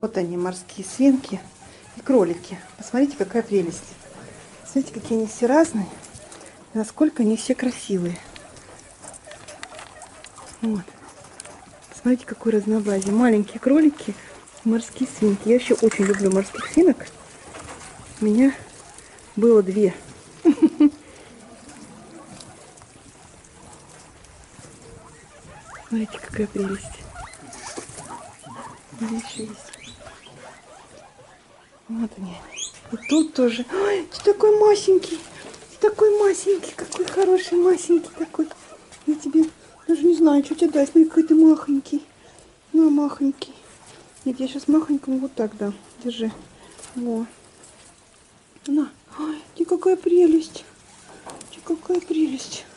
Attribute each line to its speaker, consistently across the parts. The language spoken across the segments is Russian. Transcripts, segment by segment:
Speaker 1: Вот они, морские свинки и кролики. Посмотрите, какая прелесть. Смотрите, какие они все разные. И насколько они все красивые. Вот. Смотрите, какое разнообразие. Маленькие кролики, морские свинки. Я вообще очень люблю морских свинок. У меня было 2. Смотрите, какая прелесть. Здесь еще есть. Вот они. И тут тоже. Ой, ты такой масенький. Ты такой масенький. Какой хороший масенький такой. Я тебе даже не знаю, что тебе дать. Смотри, какой ты махонький. На, махонький. Нет, я сейчас махонькому вот так дам. Держи. Во. На. Ой, ты какая прелесть. Ты какая прелесть.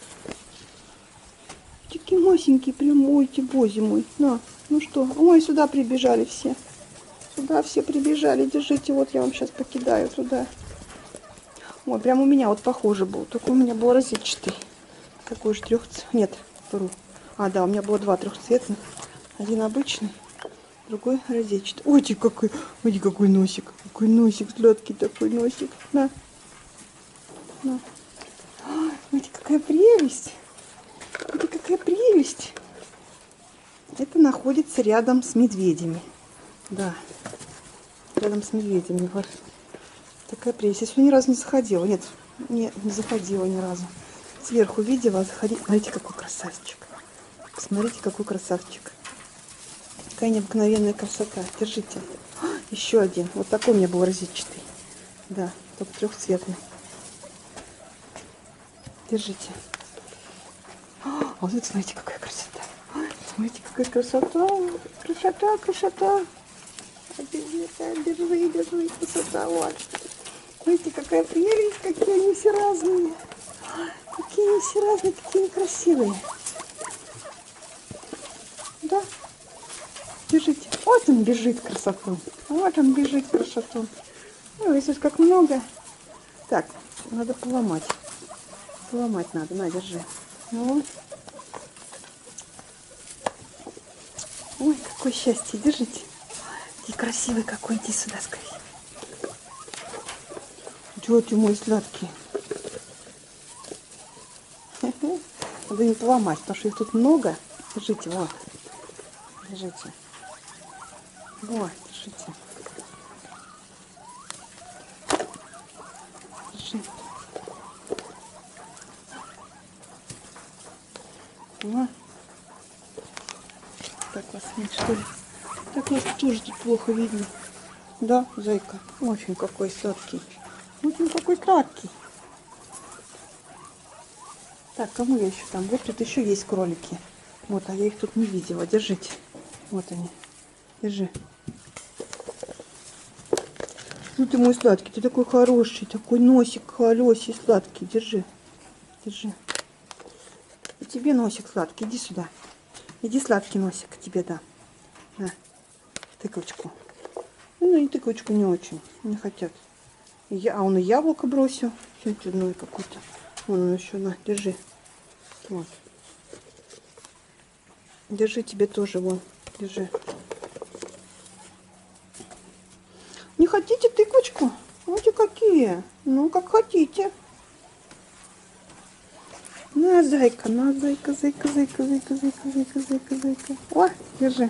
Speaker 1: Такие масенькие, прям, ой, ты боже мой. На, ну что? Ой, сюда прибежали все. Сюда все прибежали. Держите, вот я вам сейчас покидаю туда. Ой, прям у меня вот похоже был. Только у меня был розетчатый. Какой же Нет, вру. А, да, у меня было 2 трехцветных. Один обычный, другой розетчатый. Ой, какой носик. Какой носик, сладкий такой носик. На. На. Ой, какая прелесть. Ой, какая прелесть. Это находится рядом с медведями. Да. Рядом с медведями. Вот. Такая прелесть. Я сюда ни разу не заходила. Нет, не заходила ни разу. Сверху видела, заходила. Смотрите, какой красавчик. Посмотрите, какой красавчик. Какая необыкновенная красота. Держите. Еще один. Вот такой у меня был розетчатый. Да, только трехцветный. Держите. А вот это, смотрите, какая красота. Смотрите, какая красота. Красота, красота. Держи, красота. Вот. Смотрите, какая прелесть, какие они все разные. Какие они все разные, какие они красивые. Да. Держите. Вот он бежит красоту. Вот он бежит красоту. Ой, здесь как много. Так, надо поломать. Поломать надо. На, держи. Вот. Ой, какое счастье. Держите. И красивый какой. Иди сюда скорее. Чего ты мой сладкий? Надо не поломать, потому что их тут много. Держите, вот. Держите. Вот, держите. Держи. Вот. Так вас нет, что ли? Так вас тоже тут плохо видно. Да, зайка? Очень какой сладкий. Очень какой сладкий. Так, кому я еще там? Вот тут еще есть кролики. Вот, а я их тут не видела. Держите. Вот они. Держи. Ну ты мой сладкий, ты такой хороший, такой носик холесий, сладкий. Держи. Держи. И тебе носик сладкий. Иди сюда. Иди, сладкий носик, тебе дам. На. Тыковочку. Ну и тыковочку не очень. Не хотят. А он и яблоко бросил. Чудной какой-то. Вон он еще, на, держи. Вот. Держи, тебе тоже, вон. Держи. Не хотите тыквочку? Вот и какие. Ну, как хотите. На, зайка, зайка, зайка, зайка, зайка, зайка, зайка, зайка, зайка. О, держи.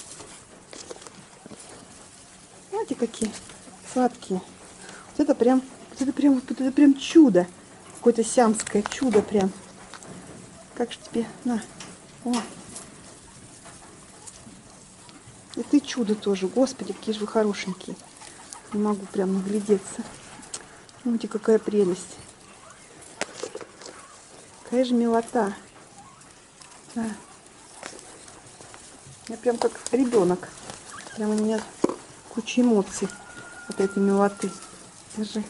Speaker 1: Знаете, какие сладкие. Вот это прям чудо. Какое-то сиамское чудо прям. Как же тебе? На. О. И ты чудо тоже. Господи, какие же вы хорошенькие. Не могу прям наглядеться. Смотрите, какая прелесть. Какая же милота. Да. Я прям как ребенок. Прям у меня куча эмоций от этой милоты. Держи.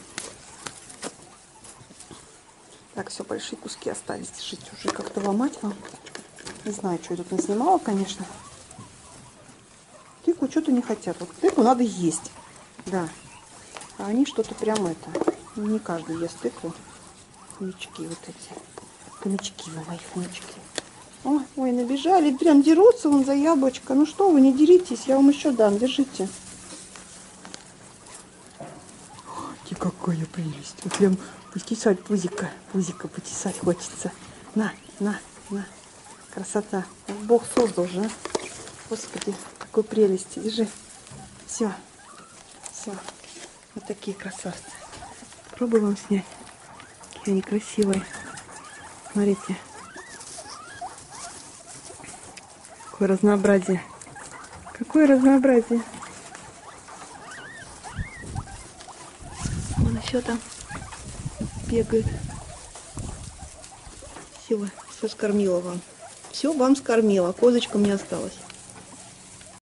Speaker 1: Так, все, большие куски остались. Держите, уже как-то ломать вам. Не знаю, что я тут наснимала, конечно. Тыкву что-то не хотят. Вот тыкву надо есть. Да. А они что-то прям это. Не каждый ест тыкву. Хомячки вот эти. Хомячки вы мои, хомячки. Ой, ой, набежали, прям дерутся вон за яблочко. Ну что вы, не деритесь, я вам еще дам, держите. Ой, какая прелесть. Вот прям потесать пузика потесать хочется. На. Красота. Бог создал же, а? Господи, какой прелести. Держи. Все. Вот такие красавцы. Попробую вам снять. Какие они красивые. Смотрите. Какое разнообразие. Какое разнообразие. Вон еще там бегает. Все скормила вам. Все вам скормила. Козочка мне осталась.